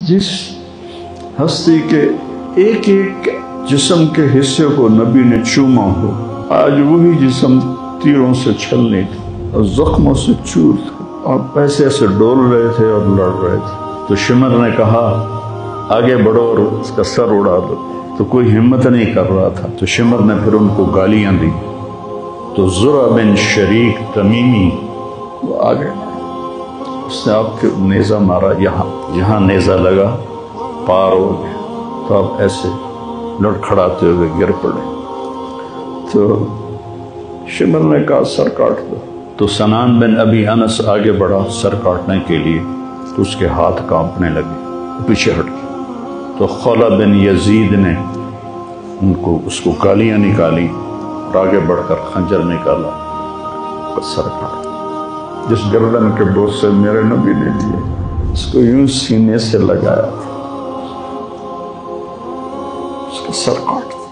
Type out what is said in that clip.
جس ہستی کے ایک ایک جسم کے حصے کو نبی نے چوما ہو، آج وہی جسم تیروں سے چھلنے تھے اور زخموں سے چور تھے، آپ ایسے ایسے ڈول رہے تھے اور لڑ رہے تھے۔ تو شمر نے کہا آگے بڑھو اور اس کا سر اڑا دو، تو کوئی ہمت نہیں کر رہا تھا۔ تو شمر نے پھر ان کو گالیاں دی، تو زرع بن شریک تمیمی وہ آگے، اس نے آپ کے نیزہ مارا، یہاں نیزہ لگا، پار ہو گیا، تو آپ ایسے لڑکھڑاتے ہوئے گر پڑے۔ تو شمر نے کہا سر کاٹ دو، تو سنان بن ابی انس آگے بڑھا سر کاٹنے کے لیے، تو اس کے ہاتھ کانپنے لگے، پیچھے ہٹ گئے۔ تو خولہ بن یزید نے اس کو گالیاں نکالی اور آگے بڑھ کر خنجر نکالا، سر کاٹ، جس گردن کے بوجھ سے میرے نبی نے لیے، اس کو یوں سینے سے لگایا، اس کا سر کاٹ۔